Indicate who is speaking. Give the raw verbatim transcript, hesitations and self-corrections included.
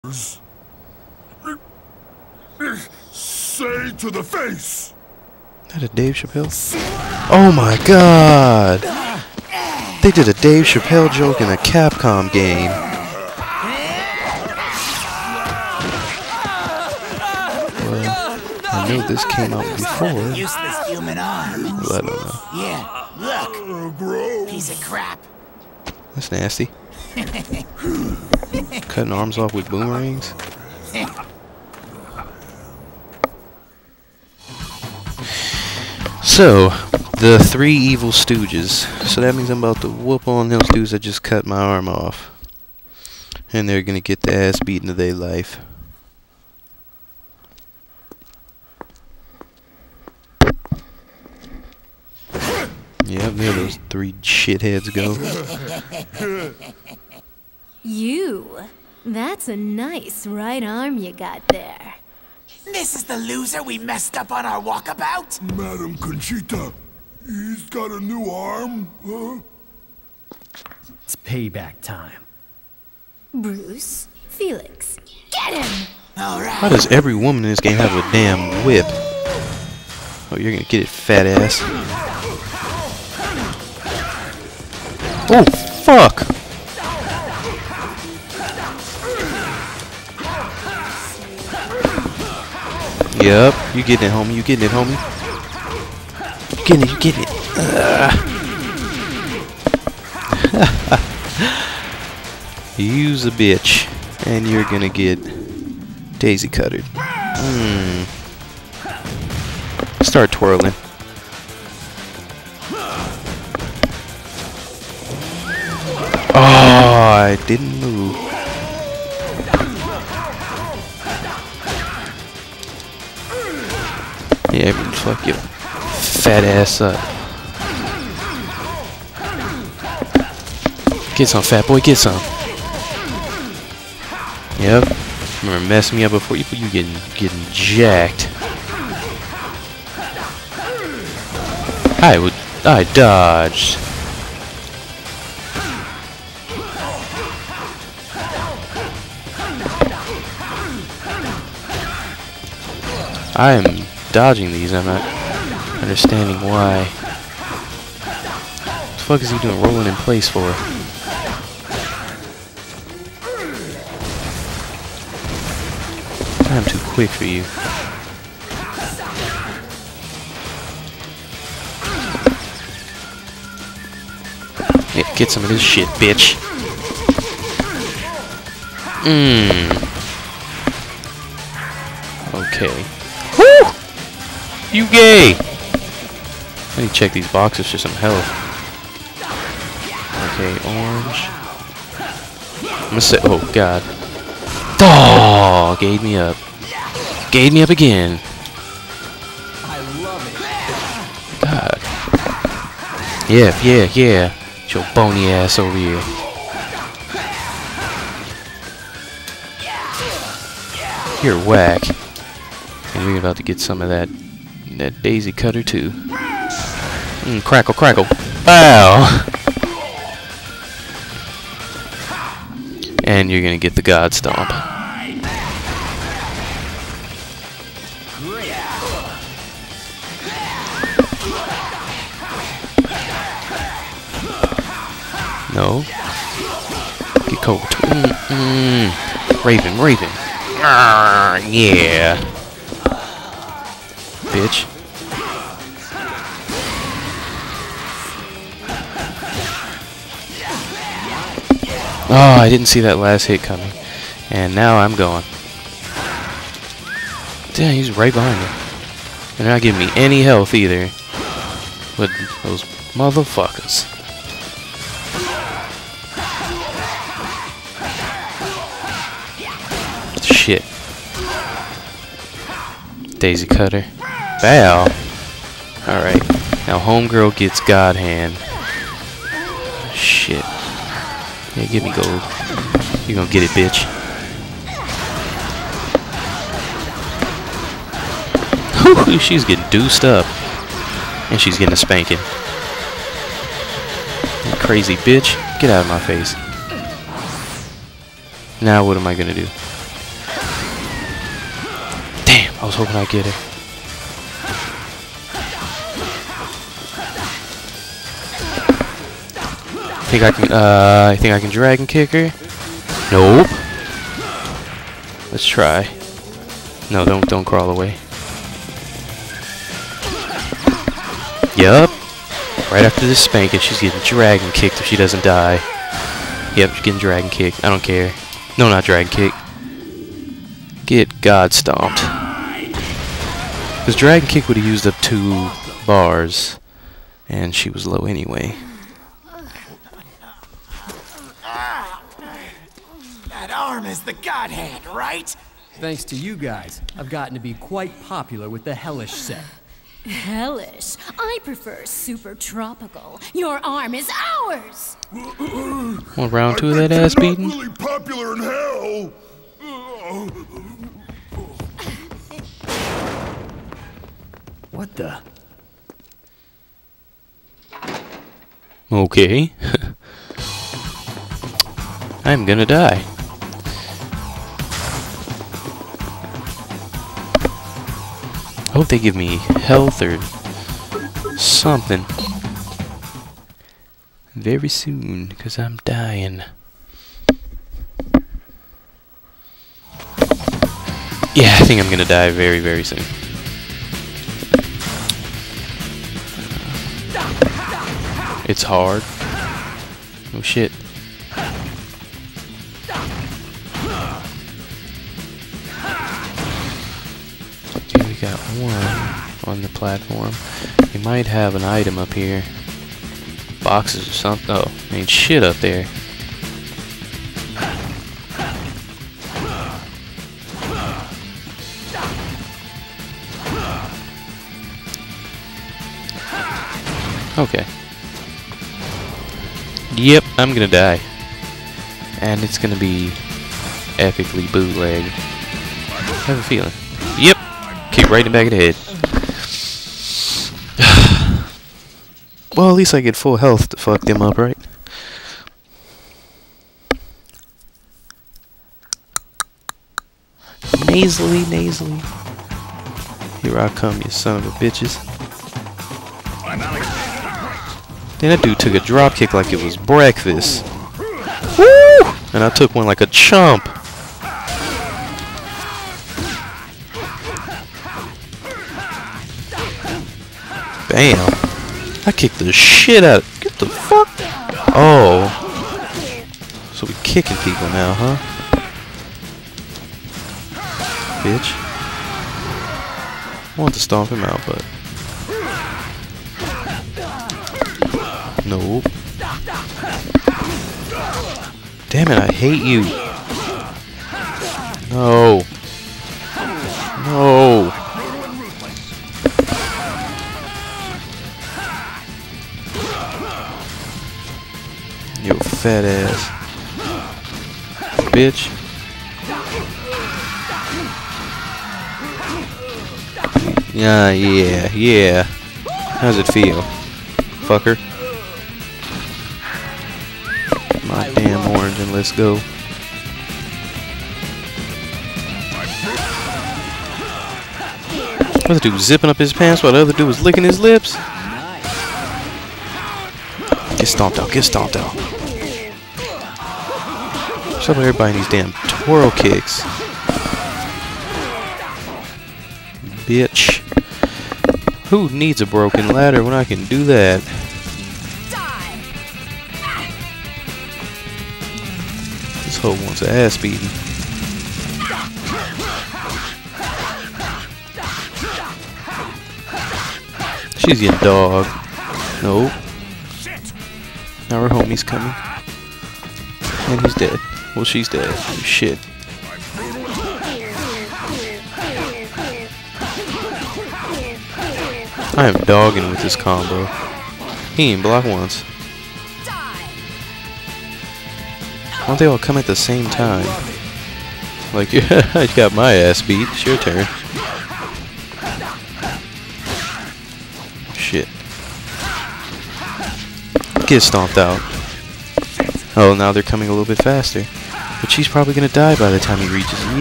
Speaker 1: Say to the face.
Speaker 2: Is that a Dave Chappelle? Oh my god! They did a Dave Chappelle joke in a Capcom game. Well, I know this came out before.
Speaker 3: Useless human arms.
Speaker 2: Well, I don't know.
Speaker 3: Yeah, look.
Speaker 1: Gross.
Speaker 3: Piece of crap.
Speaker 2: That's nasty. Cutting arms off with boomerangs. So, the three evil stooges. So that means I'm about to whoop on those dudes that just cut my arm off. And they're gonna get the ass beaten to their life. Yep, there those three shitheads go.
Speaker 4: You? That's a nice right arm you got there.
Speaker 3: This is the loser we messed up on our walkabout?
Speaker 1: Madam Conchita, he's got a new arm, huh?
Speaker 5: It's payback time.
Speaker 4: Bruce, Felix, get him!
Speaker 3: Alright.
Speaker 2: Why does every woman in this game have a damn whip? Oh, you're gonna get it, fat ass. Oh, fuck! Yup, you getting it, homie. You getting it, homie. You getting it, you getting it. Use a bitch, and you're gonna get daisy cuttered. Hmm. Start twirling. Oh, I didn't move. Yeah, fuck your fat ass up. Get some, fat boy, get some. Yep. Remember messing me up before you you getting getting jacked. I would I dodged. I am dodging these, I'm not understanding why. What the fuck is he doing rolling in place for? I'm too quick for you. Yeah, get some of this shit, bitch. Mmm. Okay. Woo! You gay! I need to check these boxes for some health. Okay, orange. I'm gonna say, oh god. Oh, gave me up. Gave me up again. God. Yeah, yeah, yeah. Get your bony ass over here. You're whack. And we're about to get some of that that daisy cutter too. Mm, crackle, crackle. Wow. And you're gonna get the God Stomp. No. Get cold. Mm, mm. Raven, Raven. Arr, yeah. Bitch. Oh, I didn't see that last hit coming. And now I'm going. Damn, he's right behind me. And they're not giving me any health either. With those motherfuckers. Shit. Daisy cutter. Bow. Alright. Now homegirl gets God hand. Shit. Yeah, give me gold. You gonna get it, bitch. Whew, she's getting deuced up. And she's getting a spanking. You crazy bitch. Get out of my face. Now what am I gonna do? I was hoping I'd get her. Think I can, uh, I think I can dragon kick her? Nope. Let's try. No, don't, don't crawl away. Yup. Right after this spanking, she's getting dragon kicked if she doesn't die. Yep, she's getting dragon kicked. I don't care. No, not dragon kick. Get God stomped. Because dragon kick would have used up two bars, and she was low anyway.
Speaker 3: That arm is the godhand, right?
Speaker 5: Thanks to you guys, I've gotten to be quite popular with the hellish set.
Speaker 4: Hellish. I prefer super tropical. Your arm is ours.
Speaker 2: Want round two of that ass beating?
Speaker 1: Not really popular in hell.
Speaker 5: What the?
Speaker 2: Okay. I'm gonna die. I hope they give me health or something very soon, because I'm dying. Yeah, I think I'm gonna die very, very soon. It's hard. Oh shit. Okay, we got one on the platform. We might have an item up here. Boxes or something. Oh, ain't shit up there. Okay. Yep, I'm gonna die. And it's gonna be epically bootleg. I have a feeling. Yep! Keep right in the back of the head. Well, at least I get full health to fuck them up, right? Nasally, nasally. Here I come, you son of a bitches. Then that dude took a drop kick like it was breakfast. Woo! And I took one like a chump. Bam. I kicked the shit out of... Get the fuck... Oh. So we kicking people now, huh? Bitch. I want to stomp him out, but... Nope. Damn it, I hate you. No. No. You fat ass. Bitch. Yeah, yeah, yeah. How's it feel? Fucker. My damn orange and let's go. What the dude zipping up his pants while the other dude was licking his lips? Get stomped out, get stomped out. What's up with everybody in these damn twirl kicks? Bitch. Who needs a broken ladder when I can do that? This hoe wants an ass beating. She's your dog. Nope. Now her homie's coming. And he's dead. Well, she's dead. Shit. I am dogging with this combo. He ain't blocked once. Why don't they all come at the same time? Like, I got my ass beat. It's your turn. Shit. Get stomped out. Oh, now they're coming a little bit faster. But she's probably gonna die by the time he reaches me.